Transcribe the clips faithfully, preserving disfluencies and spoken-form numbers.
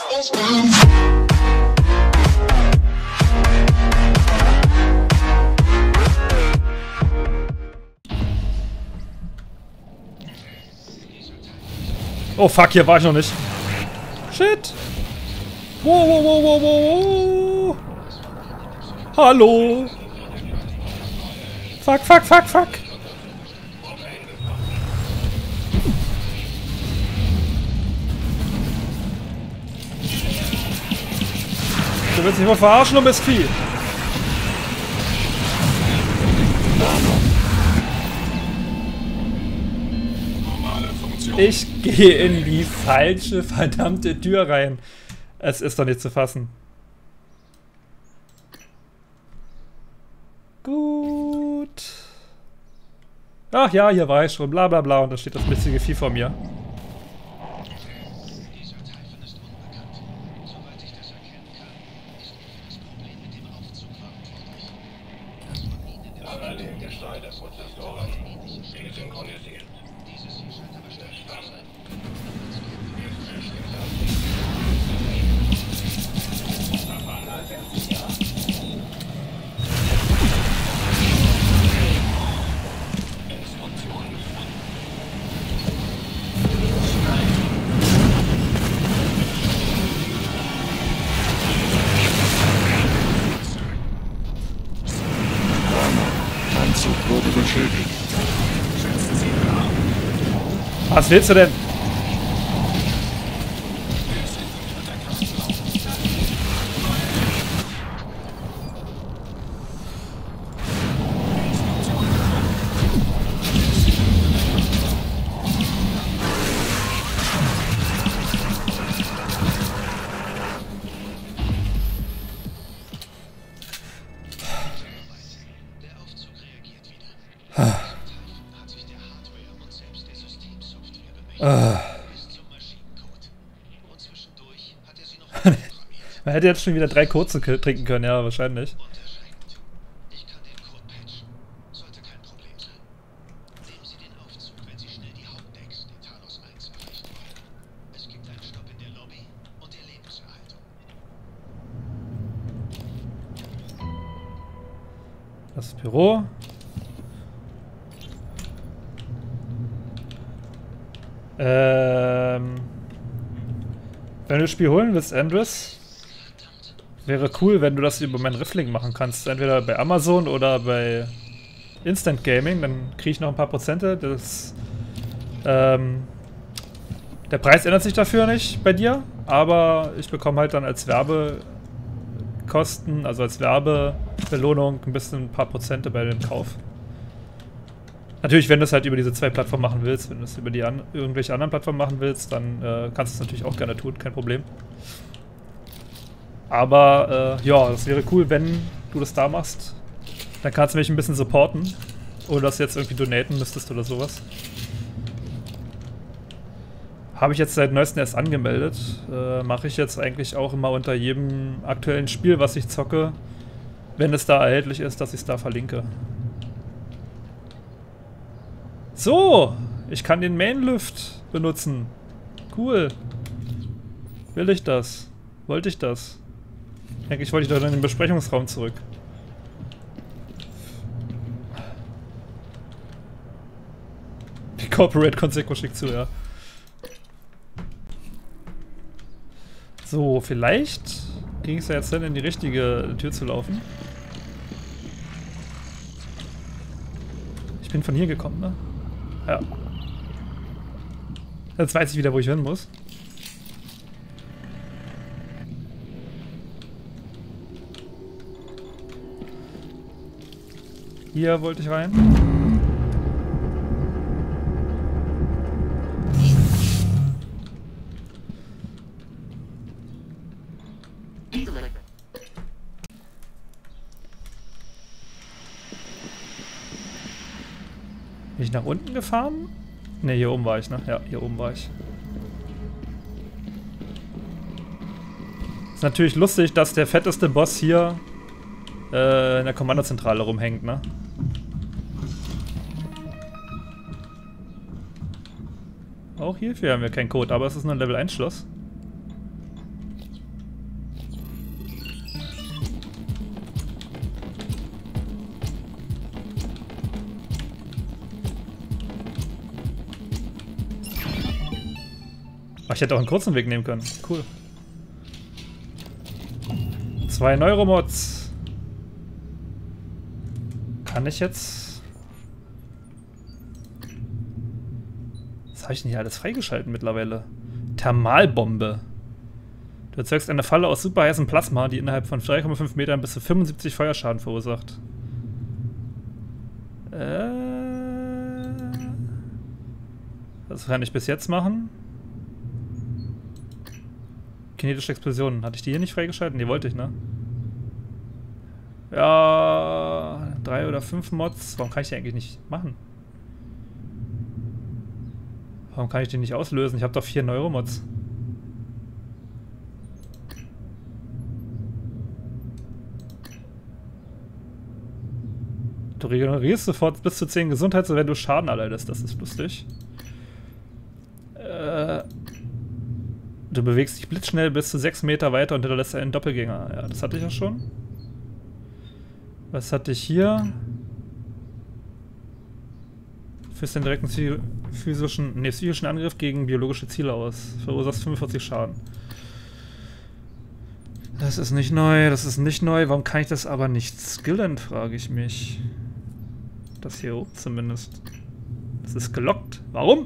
Oh fuck, hier war ich noch nicht. Shit. Wow, wow, wow, wow, wow. Hallo. Fuck, fuck, fuck, fuck. Du willst mich mal verarschen, du bist Vieh. Ich gehe in die falsche verdammte Tür rein. Es ist doch nicht zu fassen. Gut. Ach ja, hier war ich schon. Bla bla bla. Und da steht das bissige Vieh vor mir. Was willst du denn? Man hätte jetzt schon wieder drei Codes trinken können, ja, wahrscheinlich. Das ist das Büro. Ähm, wenn du das Spiel holen willst, Andres, wäre cool, wenn du das über mein Riffling machen kannst. Entweder bei Amazon oder bei Instant Gaming. Dann kriege ich noch ein paar Prozente. Das, ähm, der Preis ändert sich dafür nicht bei dir, aber ich bekomme halt dann als Werbekosten, also als Werbebelohnung ein bisschen ein paar Prozente bei dem Kauf. Natürlich, wenn du es halt über diese zwei Plattformen machen willst, wenn du es über die an irgendwelche anderen Plattformen machen willst, dann äh, kannst du es natürlich auch gerne tun, kein Problem. Aber äh, ja, das wäre cool, wenn du das da machst. Dann kannst du mich ein bisschen supporten. Oder dass du jetzt irgendwie donaten müsstest oder sowas. Habe ich jetzt seit neuestem erst angemeldet. Äh, Mache ich jetzt eigentlich auch immer unter jedem aktuellen Spiel, was ich zocke, wenn es da erhältlich ist, dass ich es da verlinke. So, ich kann den Main-Lift benutzen. Cool. Will ich das? Wollte ich das? Eigentlich wollte ich doch in den Besprechungsraum zurück. Die Corporate Conseco schickt zu, ja. So, vielleicht ging es ja jetzt dann in die richtige Tür zu laufen. Ich bin von hier gekommen, ne? Ja. Jetzt weiß ich wieder, wo ich hin muss. Hier wollte ich rein. Bin ich nach unten gefahren? Ne, hier oben war ich, ne? Ja, hier oben war ich. Ist natürlich lustig, dass der fetteste Boss hier äh, in der Kommandozentrale rumhängt, ne? Auch hierfür haben wir keinen Code, aber es ist nur ein Level eins Schloss. ich hätte auch einen kurzen Weg nehmen können. Cool. Zwei Neuromods. Kann ich jetzt... Was habe ich denn hier alles freigeschalten mittlerweile? Thermalbombe. Du erzeugst eine Falle aus superheißem Plasma, die innerhalb von drei Komma fünf Metern bis zu fünfundsiebzig Feuerschaden verursacht. Äh... Was kann ich bis jetzt machen? Kinetische Explosionen. Hatte ich die hier nicht freigeschalten? Die wollte ich, ne? Ja... Drei oder fünf Mods. Warum kann ich die eigentlich nicht machen? Warum kann ich die nicht auslösen? Ich habe doch vier Neuromods. Du regenerierst sofort bis zu zehn Gesundheits, wenn du Schaden erleidest. Das ist lustig. Äh, du bewegst dich blitzschnell bis zu sechs Meter weiter und hinterlässt einen Doppelgänger. Ja, das hatte ich ja schon. Was hatte ich hier? Führst den direkten physischen, nee, psychischen Angriff gegen biologische Ziele aus. Verursachst fünfundvierzig Schaden. Das ist nicht neu, das ist nicht neu. Warum kann ich das aber nicht skillen, frage ich mich. Das hier oben zumindest. Das ist gelockt. Warum?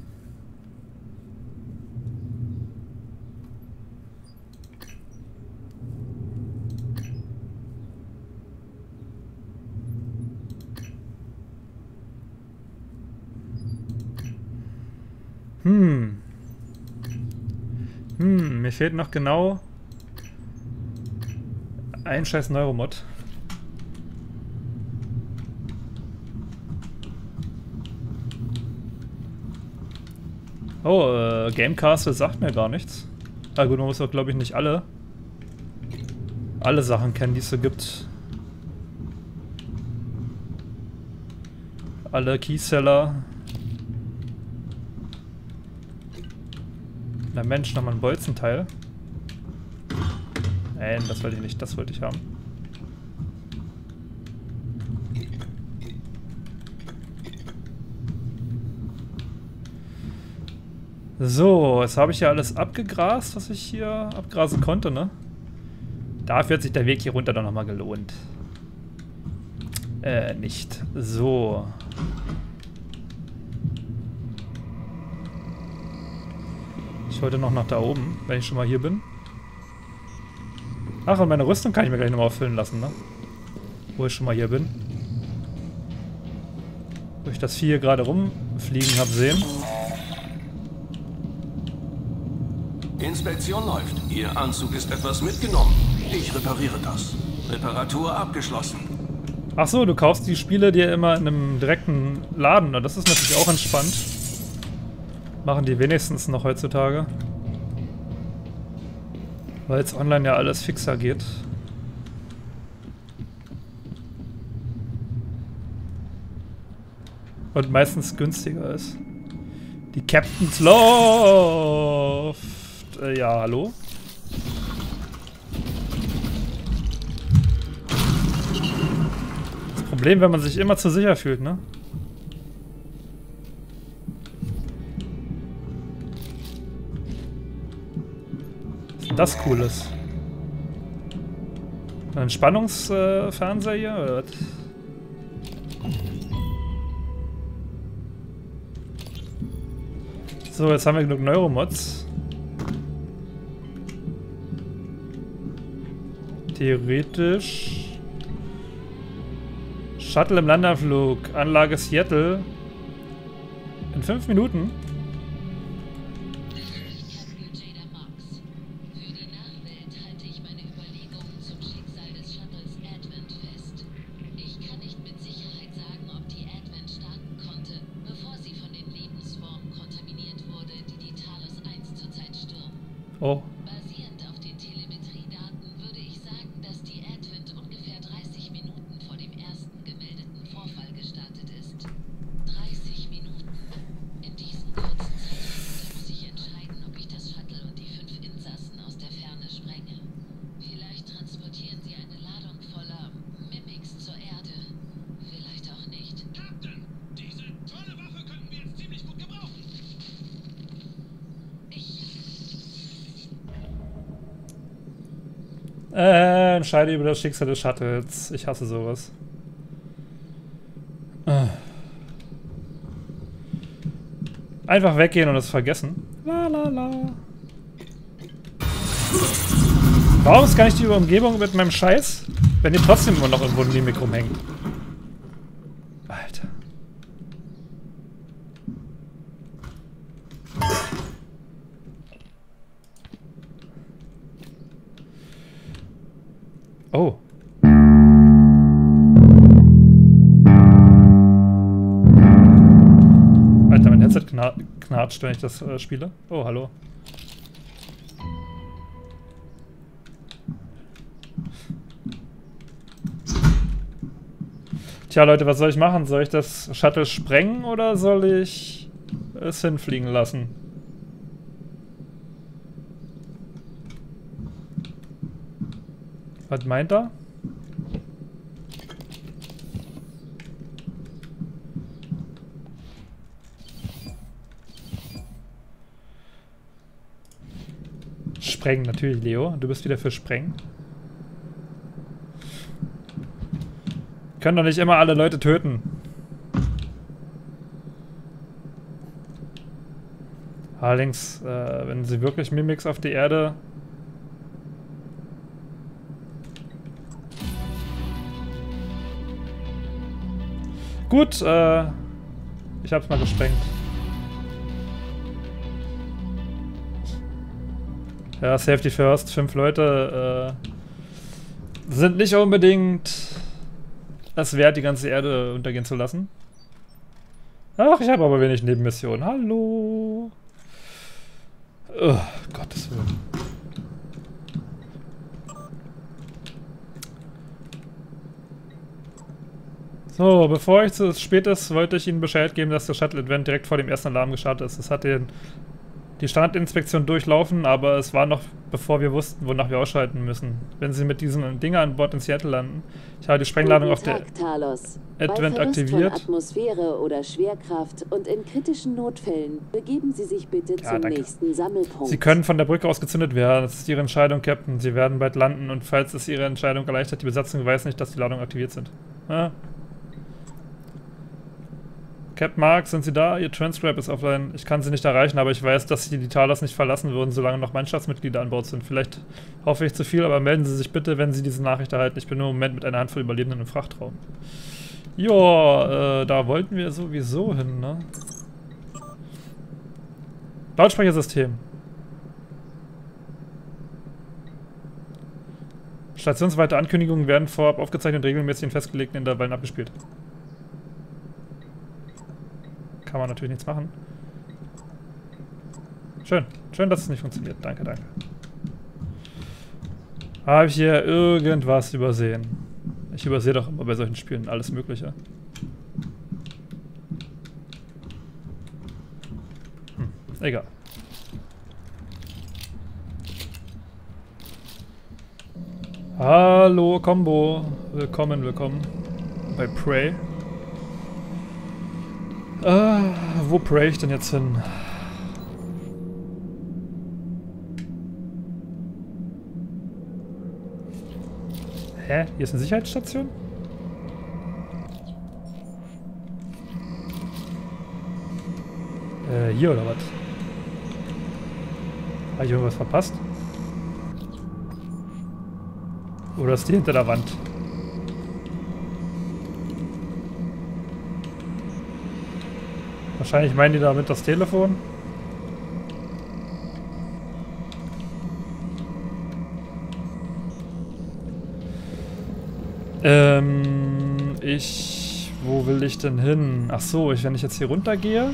Hm. Hm, mir fehlt noch genau ein scheiß Neuromod. Oh, äh, Gamecastle sagt mir gar nichts. Ah gut, man muss auch, glaube ich, nicht alle alle Sachen kennen, die es so gibt. Alle Keyseller. Na Mensch, nochmal ein Bolzenteil. Nein, das wollte ich nicht, das wollte ich haben. So, jetzt habe ich ja alles abgegrast, was ich hier abgrasen konnte, ne? Dafür hat sich der Weg hier runter dann nochmal gelohnt. Äh, nicht. So. Ich wollte noch nach da oben, wenn ich schon mal hier bin. Ach, und meine Rüstung kann ich mir gleich nochmal auffüllen lassen, ne? Wo ich schon mal hier bin. Wo ich das Vieh hier gerade rumfliegen habe sehen. Inspektion läuft. Ihr Anzug ist etwas mitgenommen. Ich repariere das. Reparatur abgeschlossen. Ach so, du kaufst die Spiele dir immer in einem direkten Laden. Das ist natürlich auch entspannt. Machen die wenigstens noch heutzutage. Weil jetzt online ja alles fixer geht. Und meistens günstiger ist. Die Captain's Loft. Äh, ja, hallo? Das Problem, wenn man sich immer zu sicher fühlt, ne? Was ist denn das Cooles? Ein Spannungsfernseher hier, oder was? So, jetzt haben wir genug Neuromods. Theoretisch. Shuttle im Landeanflug. Anlage Seattle. In fünf Minuten. Oh. Basierend auf den Telemetriedaten würde ich sagen, dass die Advent ungefähr dreißig Minuten vor dem ersten gemeldeten Vorfall gestartet ist. dreißig Minuten. In diesem kurzen Zeitraum muss ich entscheiden, ob ich das Shuttle und die fünf Insassen aus der Ferne sprenge. Vielleicht transportieren sie eine Ladung voller Mimics zur Erde. Vielleicht auch nicht. Captain, diese tolle Waffe könnten wir jetzt ziemlich gut gebrauchen. Ich Äh, entscheide über das Schicksal des Shuttles. Ich hasse sowas. Äh. Einfach weggehen und es vergessen. La la la. Warum ist gar nicht die Umgebung mit meinem Scheiß, wenn hier trotzdem immer noch irgendwo ein Mimik rumhängt? Alter. Oh. Alter, mein Headset kna knatscht, wenn ich das äh, spiele. Oh, hallo. Tja, Leute, was soll ich machen? Soll ich das Shuttle sprengen oder soll ich es hinfliegen lassen? Was meint er? Sprengen, natürlich, Leo. Du bist wieder für Sprengen. Können doch nicht immer alle Leute töten. Allerdings, äh, wenn sie wirklich Mimics auf die Erde... Gut, äh, ich hab's mal gesprengt. Ja, Safety First, fünf Leute äh, sind nicht unbedingt es wert, die ganze Erde untergehen zu lassen. Ach, ich habe aber wenig Nebenmissionen. Hallo. Oh, Gottes Willen. So, bevor ich zu spät ist, wollte ich Ihnen Bescheid geben, dass der Shuttle-Event direkt vor dem ersten Alarm gestartet ist. Es hat den, die Standardinspektion durchlaufen, aber es war noch, bevor wir wussten, wonach wir ausschalten müssen. Wenn Sie mit diesen Dingen an Bord in Seattle landen. Ich habe die Sprengladung auf der Advent aktiviert. Von Atmosphäre oder Schwerkraft und in kritischen Notfällen begeben Sie sich bitte ja, zum danke. nächsten Sammelpunkt. Sie können von der Brücke aus gezündet werden. Das ist Ihre Entscheidung, Captain. Sie werden bald landen und falls es Ihre Entscheidung erleichtert, die Besatzung weiß nicht, dass die Ladungen aktiviert sind. Ja. Captain Mark, sind Sie da? Ihr Transcribe ist offline. Ich kann Sie nicht erreichen, aber ich weiß, dass Sie die Talos nicht verlassen würden, solange noch Mannschaftsmitglieder an Bord sind. Vielleicht hoffe ich zu viel, aber melden Sie sich bitte, wenn Sie diese Nachricht erhalten. Ich bin nur im Moment mit einer Handvoll Überlebenden im Frachtraum. Joa, äh, da wollten wir sowieso hin, ne? Lautsprechersystem. Stationsweite Ankündigungen werden vorab aufgezeichnet und regelmäßig in festgelegten Intervallen abgespielt. Kann man natürlich nichts machen. Schön. Schön, dass es nicht funktioniert. Danke, danke. Habe ich hier irgendwas übersehen? Ich übersehe doch immer bei solchen Spielen alles Mögliche. Hm, egal. Hallo, Combo. Willkommen, willkommen bei Prey. Äh, wo pray ich denn jetzt hin? Hä? Hier ist eine Sicherheitsstation? Äh, hier oder was? Habe ich irgendwas verpasst? Oder ist die hinter der Wand? Wahrscheinlich meinen die damit das Telefon. Ähm, ich... Wo will ich denn hin? Ach so, ich, wenn ich jetzt hier runter gehe...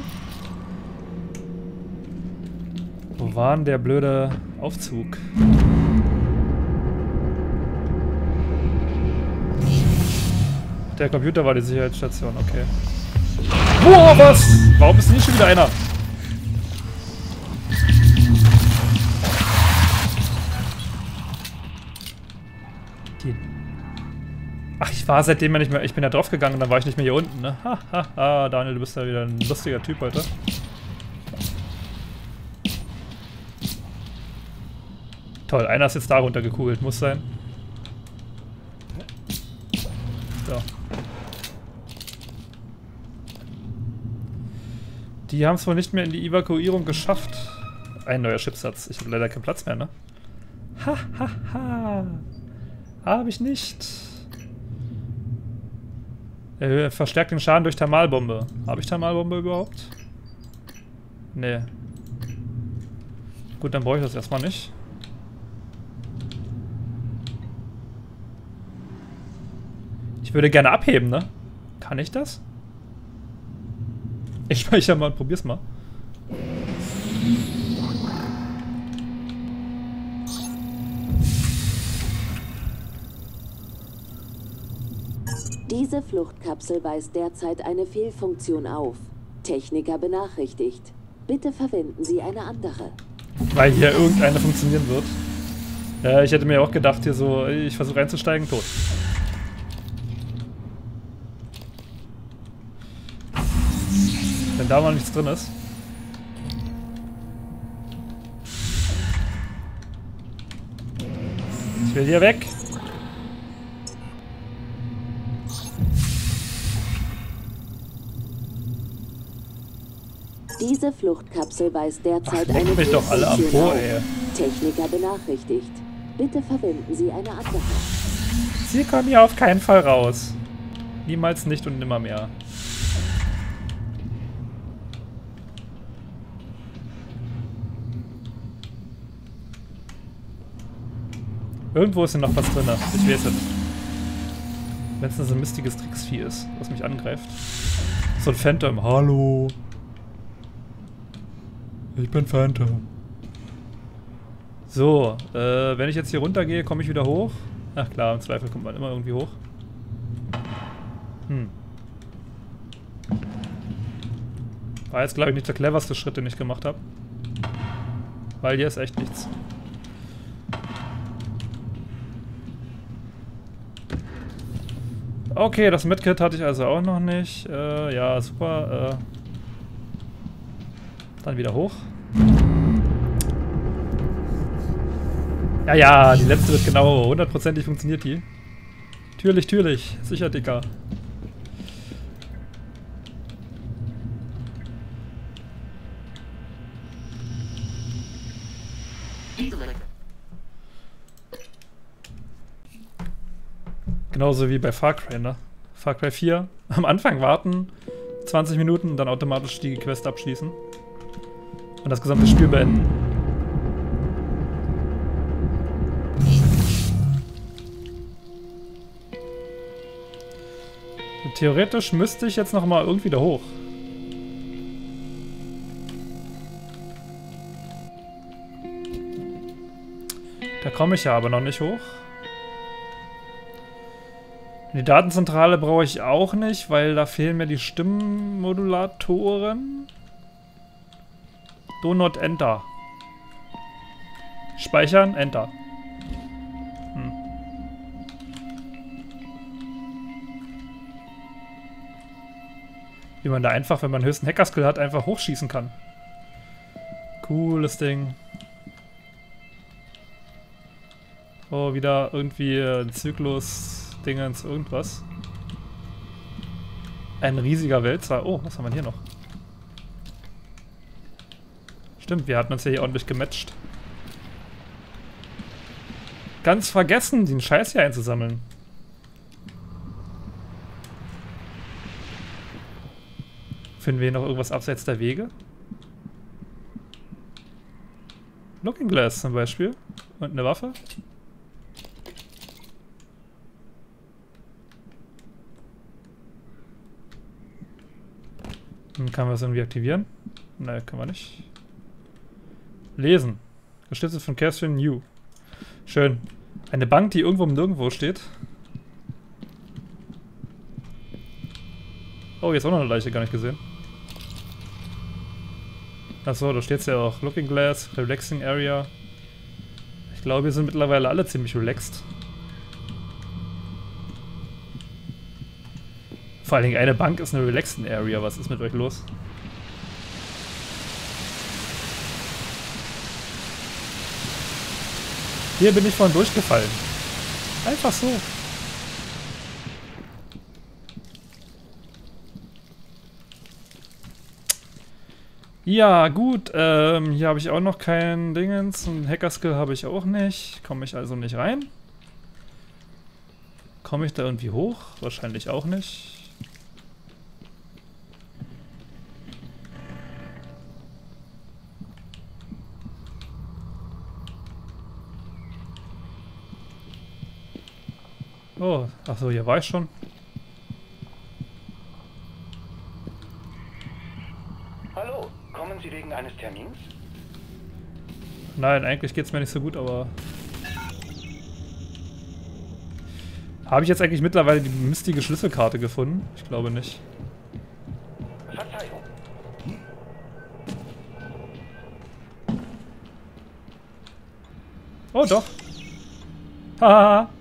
Wo war denn der blöde Aufzug? Der Computer war die Sicherheitsstation, okay. Boah, was? Warum ist denn hier schon wieder einer? Die. Ach, ich war seitdem ja nicht mehr. Ich bin ja drauf gegangen, dann war ich nicht mehr hier unten, ne? Hahaha, ha, ha. Daniel, du bist ja wieder ein lustiger Typ heute. Toll, einer ist jetzt da runtergekugelt, muss sein. Die haben es wohl nicht mehr in die Evakuierung geschafft. Ein neuer Chipsatz. Ich habe leider keinen Platz mehr, ne? Ha, ha, ha. Habe ich nicht. Er verstärkt den Schaden durch Thermalbombe. Habe ich Thermalbombe überhaupt? Nee. Gut, dann brauche ich das erstmal nicht. Ich würde gerne abheben, ne? Kann ich das? Ich speichere mal und probier's mal. Diese Fluchtkapsel weist derzeit eine Fehlfunktion auf. Techniker benachrichtigt. Bitte verwenden Sie eine andere. Weil hier irgendeine funktionieren wird. Ja, ich hätte mir auch gedacht, hier so, ich versuche einzusteigen, tot. Wenn da mal nichts drin ist. Ich will hier weg. Diese Fluchtkapsel weist derzeit Ach, eine mich doch alle am Fehlfunktion Po, auf. ey. Techniker benachrichtigt. Bitte verwenden Sie eine andere. Sie kommen hier auf keinen Fall raus. Niemals nicht und nimmer mehr. Irgendwo ist hier noch was drin. Ich weiß es. Wenn es nur so ein mistiges Tricksvieh ist, was mich angreift. So ein Phantom. Hallo. Ich bin Phantom. So, äh, wenn ich jetzt hier runtergehe, komme ich wieder hoch. Ach klar, im Zweifel kommt man immer irgendwie hoch. Hm. War jetzt, glaube ich, nicht der cleverste Schritt, den ich gemacht habe. Weil hier ist echt nichts. Okay, das Medkit hatte ich also auch noch nicht. Äh, ja, super. Äh, dann wieder hoch. Ja, ja, die letzte wird genau. hundertprozentig funktioniert die. Türlich, türlich. Sicher, Dicker. Genauso wie bei Far Cry, ne? Far Cry vier. Am Anfang warten, zwanzig Minuten und dann automatisch die Quest abschließen. Und das gesamte Spiel beenden. Und theoretisch müsste ich jetzt noch mal irgendwie da hoch. Da komme ich ja aber noch nicht hoch. Die Datenzentrale brauche ich auch nicht, weil da fehlen mir die Stimmmodulatoren. Do not enter. Speichern, enter. Hm. Wie man da einfach, wenn man höchsten Hackerskill hat, einfach hochschießen kann. Cooles Ding. Oh, wieder irgendwie ein Zyklus... Dingens, irgendwas. Ein riesiger Wälzer. Oh, was haben wir hier noch? Stimmt, wir hatten uns ja hier ordentlich gematcht. Ganz vergessen, den Scheiß hier einzusammeln. Finden wir hier noch irgendwas abseits der Wege? Looking Glass zum Beispiel. Und eine Waffe. Dann kann man das irgendwie aktivieren? Nein, kann man nicht. Lesen. Gestützt von Catherine New. Schön. Eine Bank, die irgendwo im Nirgendwo steht. Oh, jetzt auch noch eine Leiche, gar nicht gesehen. Achso, da steht es ja auch. Looking Glass, Relaxing Area. Ich glaube, wir sind mittlerweile alle ziemlich relaxed. Vor allen Dingen eine Bank ist eine Relaxing Area. Was ist mit euch los? Hier bin ich vorhin durchgefallen. Einfach so. Ja, gut. Ähm, hier habe ich auch noch kein Dingens. Ein Hacker-Skill habe ich auch nicht. Komme ich also nicht rein. Komme ich da irgendwie hoch? Wahrscheinlich auch nicht. Oh, achso, hier war ich schon. Hallo, kommen Sie wegen eines Termins? Nein, eigentlich geht's mir nicht so gut, aber... Habe ich jetzt eigentlich mittlerweile die mistige Schlüsselkarte gefunden? Ich glaube nicht. Verzeihung. Oh, doch. Haha.